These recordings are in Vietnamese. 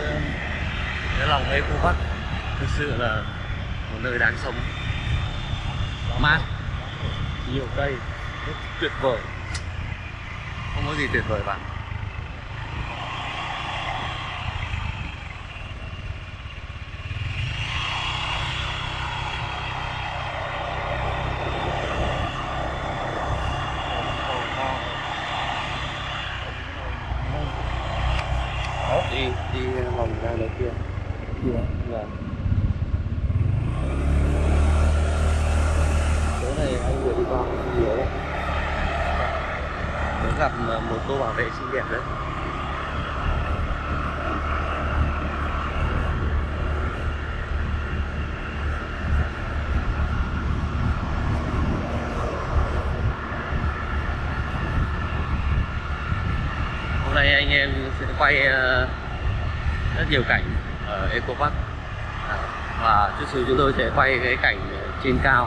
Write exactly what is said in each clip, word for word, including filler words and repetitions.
cái lòng Eco Park thực sự là một nơi đáng sống, mát, nhiều cây, rất tuyệt vời, không có gì tuyệt vời bằng. đi đi vòng ra nơi kia. Dạ. Dạ. Chỗ này anh vừa đi qua nhiều đấy. Mới gặp một cô bảo vệ xinh đẹp đấy. Hôm nay anh em sẽ quay rất nhiều cảnh ở Eco Park, à, và chút xíu chúng tôi sẽ quay cái cảnh trên cao.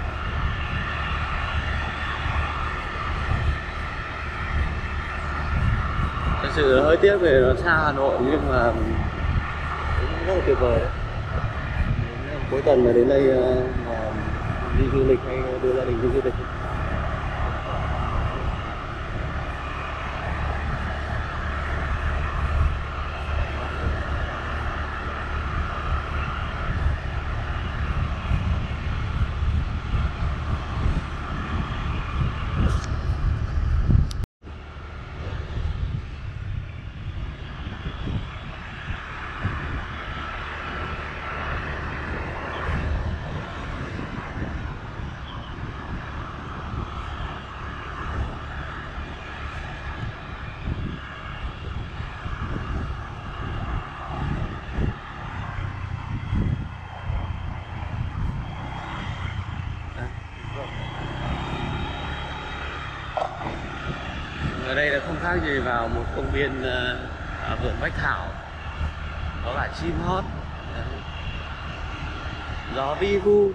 Thật sự hơi tiếc về nó xa Hà Nội nhưng mà cũng rất là tuyệt vời đấy. Cuối tuần mà đến đây mà đi du lịch hay đưa gia đình đi du lịch. Ở đây là không khác gì vào một công viên uh, vườn bách thảo, có cả chim hót, gió vi vu.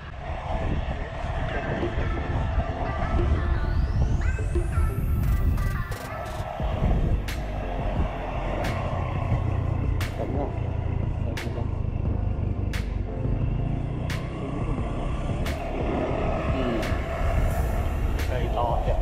Cây to đẹp.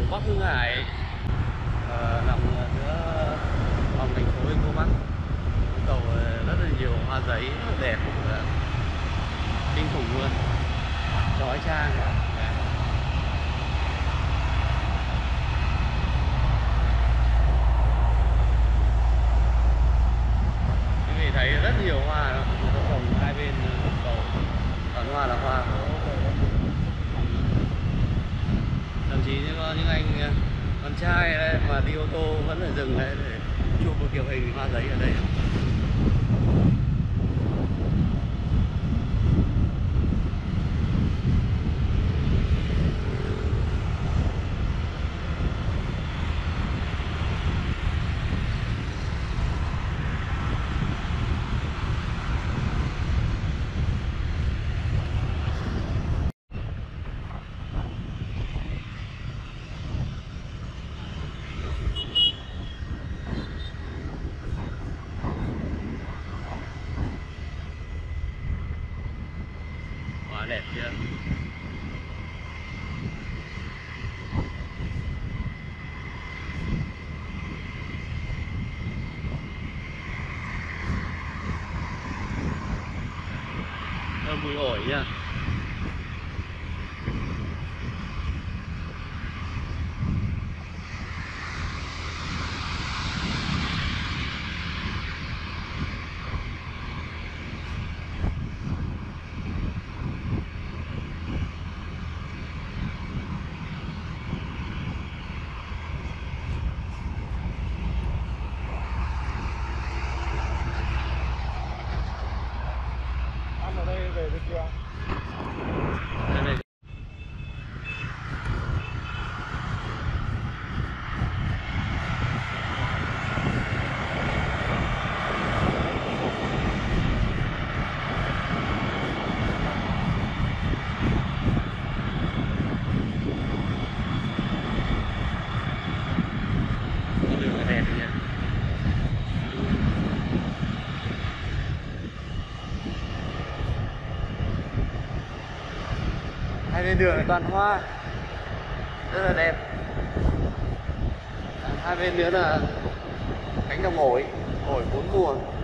Bắc Hưng Hải, uh, nằm giữa lòng thành phố Eco Park Vũng Tàu. Rất là nhiều hoa giấy rất là đẹp, kinh khủng luôn, chói chang. Quý vị thấy rất nhiều hoa đó, trồng hai bên cầu, toàn hoa là hoa. Thậm chí như có những anh con trai đây mà đi ô tô vẫn phải dừng đây để chụp một kiểu hình hoa giấy ở đây. Quá đẹp chưa? Thơm mùi ổi nha. Ăn ở đây về được chưa? Đây này. Con đường đẹp nha. Hai bên đường là toàn hoa rất là đẹp. Hai bên nữa là cánh đồng ổi, ổi bốn mùa.